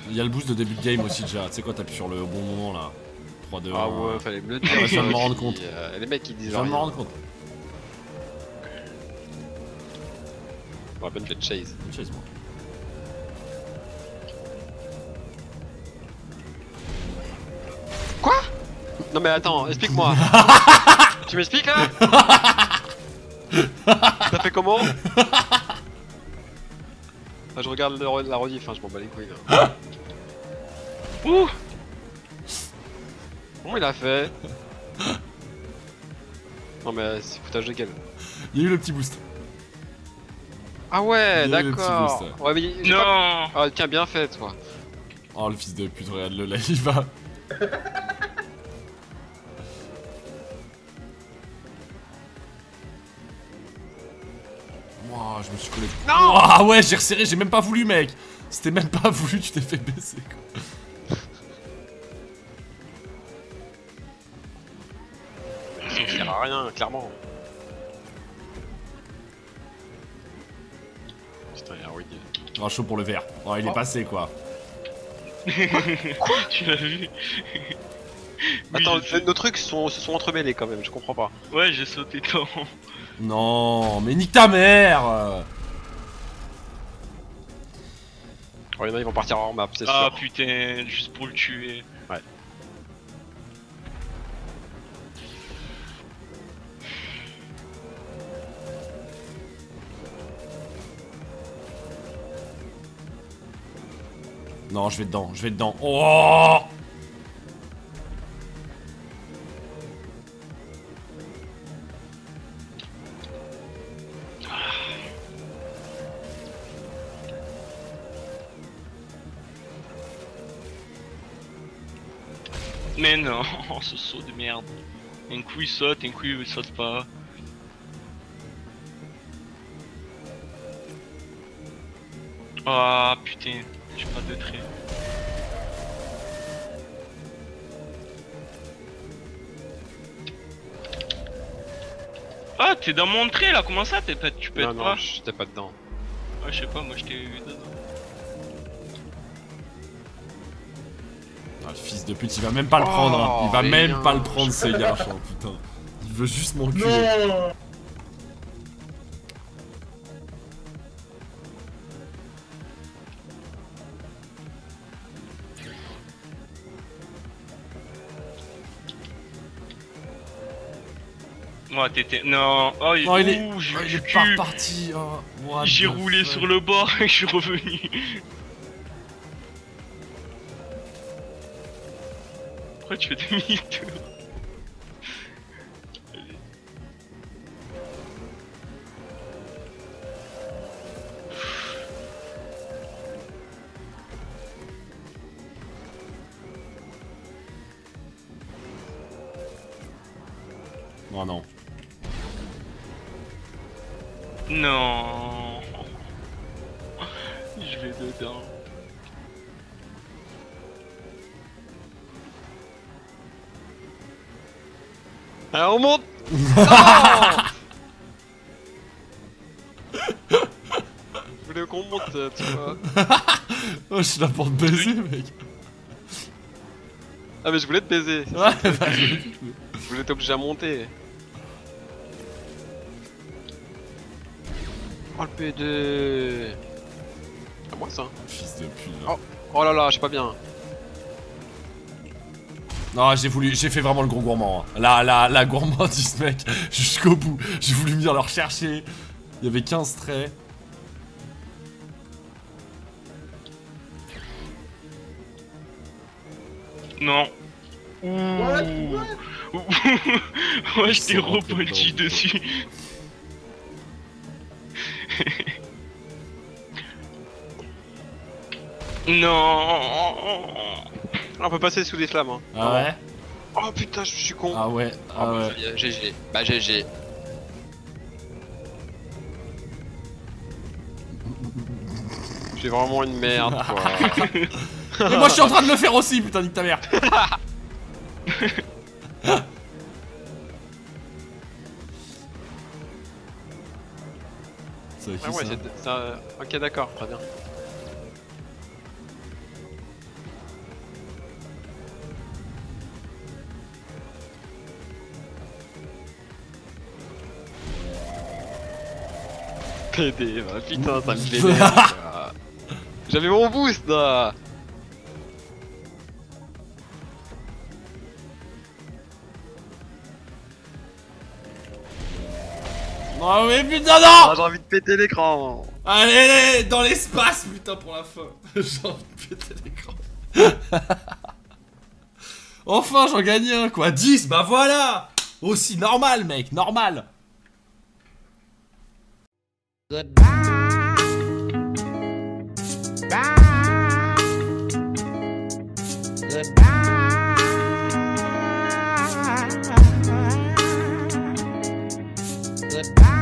Il y a le boost de début de game aussi déjà. Tu sais quoi, t'appuies sur le bon moment là. 3, 2, 1. Ah ouais, fallait me le dire. Je viens de me rendre compte. Les mecs ils Je disent viens de me rien. rendre compte. On va mettre le chase. Une chaise, moi. Quoi? Non mais attends, explique-moi. Tu m'expliques là? Ça fait comment? Ah, je regarde la rediff, enfin je m'en bats les couilles là. Ouh! Comment il a fait? Non mais c'est foutage de gueule. Il y a eu le petit boost. Ah ouais, Il y a eu le petit d'accord. boost, Ouais mais j'ai Non. pas... Ah tiens, bien fait toi. Oh le fils de pute, regarde le là, il va. Ouah, je me suis collé. Non. Ah ouais, j'ai resserré, j'ai même pas voulu, mec. C'était même pas voulu, tu t'es fait baisser quoi. Ça sert à rien, clairement. Putain, il y a un Wiggy. Ah, chaud pour le vert. Oh, il est passé quoi. Tu l'as vu? Attends, Oui, nos trucs se sont entremêlés quand même, je comprends pas. ouais, j'ai sauté dedans. Non, mais nique ta mère. Oh, il y en a, ils vont partir en map, c'est Ah sûr. putain, juste pour le tuer. Ouais. Non, je vais dedans, je vais dedans. Oh. Mais non, ce saut de merde. Un coup il saute, un coup il saute pas. Ah putain, j'ai pas de trait. Ah, t'es dans mon trait là, comment ça tu peux Non, être non, pas? j'étais pas dedans. Ah, je sais pas, moi j'étais dedans. Ah, le fils de pute, il va même pas le Oh, prendre. Hein. Il va mais même non. pas le prendre, ces gars, putain. Il veut juste m'enculer. Non. Moi t'étais. Non, oh, Oh, il est, ouh, j'ai oh, il eu est le pas cul. reparti. Oh, what J'ai the roulé fuck. sur le bord et je suis revenu. Pourquoi tu fais demi-tour? Oh non. Non. Je vais dedans. Alors on monte. Je voulais qu'on monte, tu vois. Oh, je suis là pour te baiser, mec. Ah mais je voulais te baiser. Ouais, bah, je l'ai vu. Je voulais t'obliger à monter. Oh le PD. À moi ça. Fils de pute. Oh. Oh là là, je sais pas bien. Non, j'ai fait vraiment le gros gourmand. Hein. La gourmandise, mec, jusqu'au bout. J'ai voulu venir le rechercher. Il y avait 15 traits. Non. What? Ouais, Ils je t'ai sont rentrés repunché dedans, dessus. Non. On peut passer sous des flammes. Hein. Ah ouais? Oh putain, je suis con. Ah ouais, Ah ah bah, ouais. GG. Bah GG. J'ai vraiment une merde quoi. Mais moi je suis en train de le faire aussi, putain, nique ta mère. C'est qui Ah ouais, ça? c'est... Ok d'accord, très bien. PD, bah, putain, ça me vénère. J'avais mon boost là. Oh mais putain non. Ah, j'ai envie de péter l'écran. Allez, dans l'espace putain pour la fin. J'ai envie de péter l'écran. Enfin j'en gagne un quoi. 10, bah voilà. Aussi normal mec, normal. Goodbye. Goodbye.